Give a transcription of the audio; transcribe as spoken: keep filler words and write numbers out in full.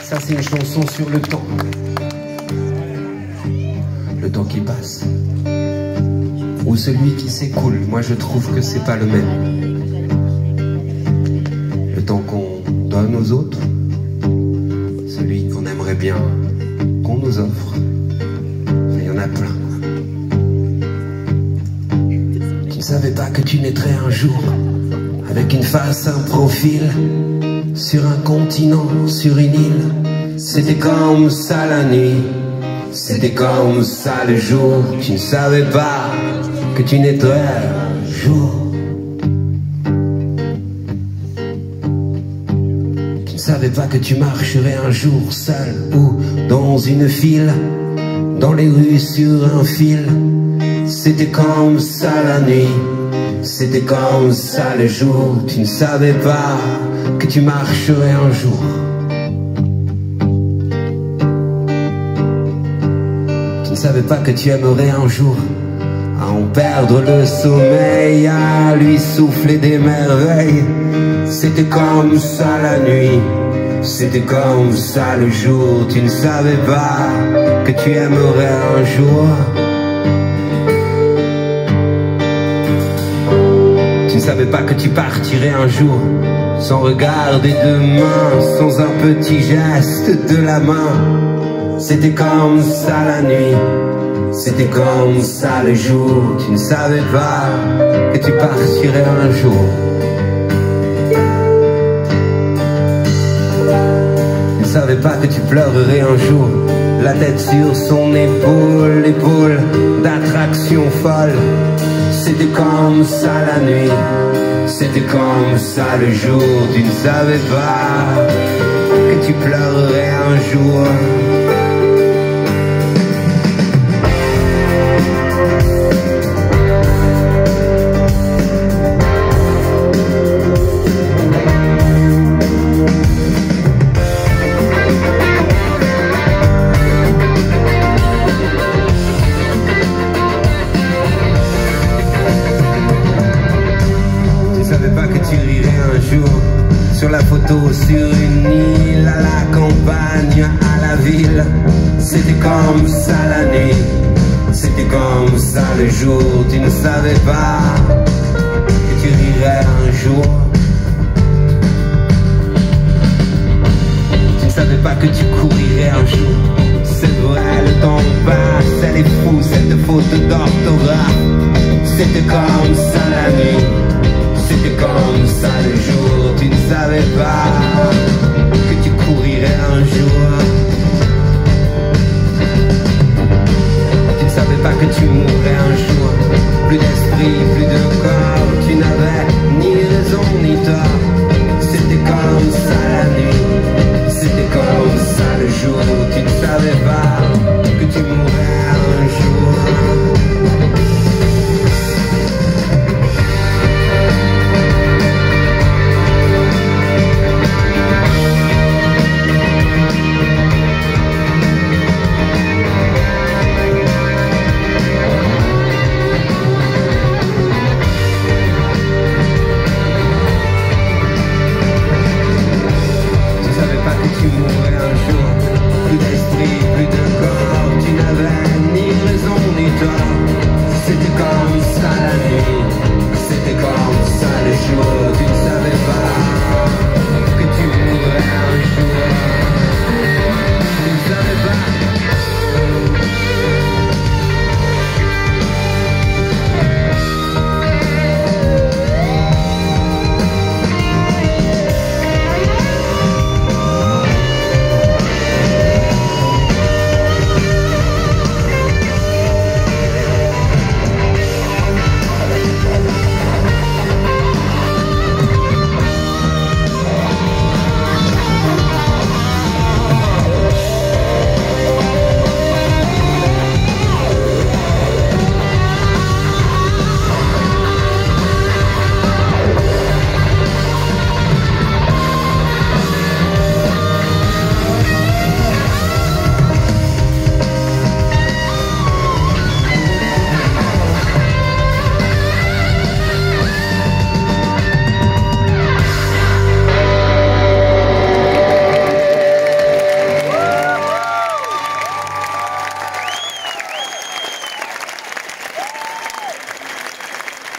Ça c'est une chanson sur le temps. Le temps qui passe. Ou celui qui s'écoule. Moi je trouve que c'est pas le même. Le temps qu'on donne aux autres. Celui qu'on aimerait bien qu'on nous offre. Il y en a plein. Tu ne savais pas que tu naîtrais un jour avec une face, un profil, sur un continent, sur une île. C'était comme ça la nuit, c'était comme ça le jour. Tu ne savais pas que tu naîtrais un jour. Tu ne savais pas que tu marcherais un jour seul ou dans une file, dans les rues sur un fil. C'était comme ça la nuit, c'était comme ça le jour. Tu ne savais pas que tu marcherais un jour. Tu ne savais pas que tu aimerais un jour à en perdre le sommeil, à lui souffler des merveilles. C'était comme ça la nuit, c'était comme ça le jour. Tu ne savais pas que tu aimerais un jour. Tu ne savais pas que tu partirais un jour sans regarder demain, sans un petit geste de la main. C'était comme ça la nuit, c'était comme ça le jour. Tu ne savais pas que tu partirais un jour. Tu ne savais pas que tu pleurerais un jour, la tête sur son épaule, l'épaule d'attraction folle. C'était comme ça la nuit, c'était comme ça le jour. Tu ne savais pas que tu pleurerais un jour. Sur la photo, sur une île, à la campagne, à la ville. C'était comme ça la nuit, c'était comme ça le jour. Tu ne savais pas que tu rirais un jour. Tu ne savais pas que tu